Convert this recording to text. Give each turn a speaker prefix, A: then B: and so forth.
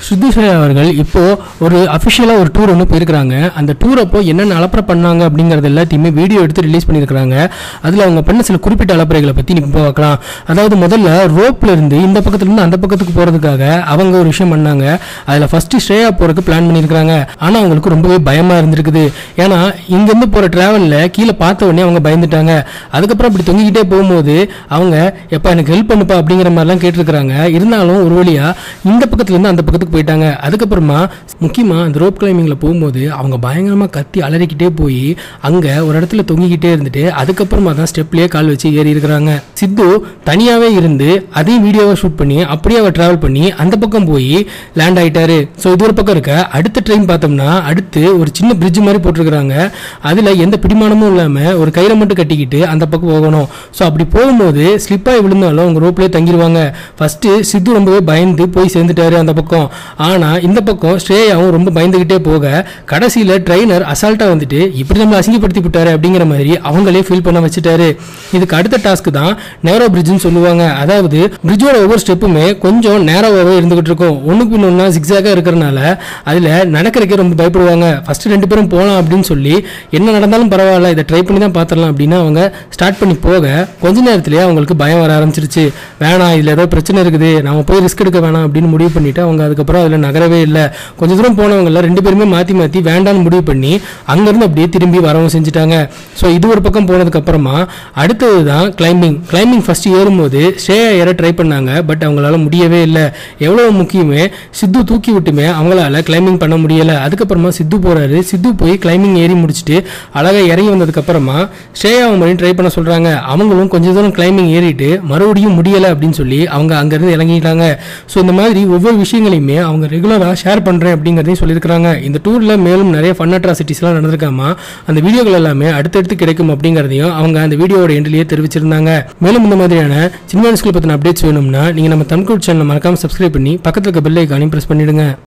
A: சித்து ஸ்ரேயா அவர்கள் இப்போ ஒரு அஃபிஷியலா ஒரு டூர் ஒன்று போயிருக்காங்க. அந்த டூர் அப்போ என்னென்ன அலப்பறை பண்ணாங்க அப்படிங்கறது எல்லாத்தையுமே வீடியோ எடுத்து ரிலீஸ் பண்ணியிருக்காங்க. அதுல அவங்க பண்ண சில குறிப்பிட்ட அலப்பறைகளை பத்தி நீங்க பார்க்கலாம். அதாவது முதல்ல ரோப்ல இருந்து இந்த பக்கத்துல இருந்து அந்த பக்கத்துக்கு போறதுக்காக அவங்க ஒரு விஷயம் பண்ணாங்க. அதுல ஃபர்ஸ்ட் ஸ்ரேயா போறதுக்கு பிளான் பண்ணியிருக்காங்க. ஆனா அவங்களுக்கு ரொம்பவே பயமா இருந்திருக்குது. ஏன்னா இங்க இருந்து போற டிராவல்ல கீழே பார்த்த உடனே அவங்க பயந்துட்டாங்க. அதுக்கப்புறம் அப்படி தொங்கிக்கிட்டே போகும்போது அவங்க எப்ப எனக்கு ஹெல்ப் பண்ணுப்பா அப்படிங்கிற மாதிரிலாம் கேட்டிருக்காங்க. இருந்தாலும் ஒரு வழியா இந்த பக்கத்துல இருந்து அந்த பக்கத்துக்கு போயிட்டாங்க. அதுக்கப்புறமா முக்கியமா அந்த ரோப் கிளைம்பிங்ல போகும்போது அவங்க பயங்கரமா கத்தி அலறிக்கிட்டே போய் அங்க ஒரு இடத்துல தொங்கிக்கிட்டே இருந்துட்டு அதுக்கப்புறமா தான் ஸ்டெப்லயே கால் வச்சு ஏறி இருக்கிறாங்க. சித்து தனியாவே இருந்து அதையும் வீடியோவை ஷூட் பண்ணி அப்படியே அவர் டிராவல் பண்ணி அந்த பக்கம் போய் லேண்ட் ஆயிட்டாரு. ஸோ இது ஒரு பக்கம் இருக்க அடுத்த ட்ரெயின் பார்த்தோம்னா அடுத்து ஒரு சின்ன பிரிட்ஜ் மாதிரி போட்டிருக்கிறாங்க. அதுல எந்த பிடிமானமும் இல்லாம ஒரு கையில மட்டும் கட்டிக்கிட்டு அந்த பக்கம் போகணும். ஸோ அப்படி போகும்போது ஸ்லிப்பாகி விழுந்தாலும் அவங்க ரோப்லேயே தங்கிடுவாங்க. ஃபர்ஸ்ட் சித்து ரொம்பவே பயந்து போய் சேர்ந்துட்டாரு அந்த பக்கம். ஆனா இந்த பக்கம் ஸ்ரேயாவும் ரொம்ப பயந்துகிட்டே போக கடைசியில ட்ரெயினர் அசால்ட்டா வந்துட்டு இப்படி நம்ம அசிங்கப்படுத்தி விட்டாரு அப்படிங்கிற மாதிரி அவங்களே ஃபீல் பண்ண வச்சுட்டாரு. இதுக்கு அடுத்த டாஸ்க் தான் நேரோ பிரிட்ஜ்னு சொல்லுவாங்க. அதாவது பிரிட்ஜோட ஒவ்வொரு ஸ்டெப்புமே கொஞ்சம் நேரோவாகவே இருந்துகிட்டு இருக்கும். ஒண்ணுக்கு பின்னா ஜிக்ஸாகா இருக்கிறனால அதுல நடக்கிறக்கே ரொம்ப பயப்படுவாங்க. ஃபர்ஸ்ட் 2 பேரும் போகலாம் அப்படின்னு சொல்லி என்ன நடந்தாலும் பரவாயில்ல இதை ட்ரை பண்ணி தான் பார்த்துடலாம் அப்படின்னு அவங்க ஸ்டார்ட் பண்ணி போக கொஞ்ச நேரத்திலேயே அவங்களுக்கு பயம் வர ஆரம்பிச்சிருச்சு. வேணாம் இதுல ஏதோ பிரச்சனை இருக்குது நம்ம போய் ரிஸ்க் எடுக்க வேணாம் அப்படின்னு முடிவு பண்ணிட்டு அவங்க அதுக்கப்புறம் அதுல நகரவே இல்லை. கொஞ்ச தூரம் போனவங்க 2 பேருமே மாத்தி மாத்தி வேண்டான்னு முடிவு பண்ணி அங்கிருந்து அப்படியே திரும்பி வரவும் செஞ்சுட்டாங்க. ஸோ இது ஒரு பக்கம் போனதுக்கு அப்புறமா அடுத்தது தான் கிளைம்பிங் ஃபர்ஸ்ட் ஏறும்போது ஸ்ரேயா ஏற ட்ரை பண்ணாங்க. பட் அவங்களால முடியவே இல்லை. எவ்வளவு முக்கியமே சித்து தூக்கி விட்டுமே அவங்களால கிளைம்பிங் பண்ண முடியல. அதுக்கப்புறமா சித்து போறாரு. சித்து போய் கிளைம்பிங் ஏறி முடிச்சுட்டு அழகா இறங்கி வந்ததுக்கு அப்புறமா ஸ்ரேயாவை மறுபடியும் ட்ரை பண்ண சொல்றாங்க. அவங்களும் கொஞ்ச தூரம் கிளைம்பிங் ஏறிட்டு மறுபடியும் முடியல அப்படின்னு சொல்லி அவங்க அங்கிருந்து இறங்கிட்டாங்க. ஸோ இந்த மாதிரி ஒவ்வொரு விஷயங்களையுமே அவங்க ரெகுலரா ஷேர் பண்றேன் அப்படிங்கிறதையும் சொல்லியிருக்காங்க. இந்த டூர்ல மேலும் நிறைய ஃபன் அட்ராசிட்டிஸ்லாம் நடந்திருக்காமா அந்த வீடியோக்கள் எல்லாமே அடுத்தடுத்து கிடைக்கும் அப்படிங்கிறதையும் அவங்க அந்த வீடியோட எண்ட்லயே தெரிவிச்சிருந்தாங்க. மேலும் இந்த மாதிரியான சினிமா நியூஸ்களை பத்தின அப்டேட்ஸ் வேணும்னா நீங்க நம்ம தமிழ் சேனலை மறக்காம சப்ஸ்கிரைப் பண்ணி பக்கத்துல இருக்க பெல் ஐகானையும் பிரஸ் பண்ணிடுங்க.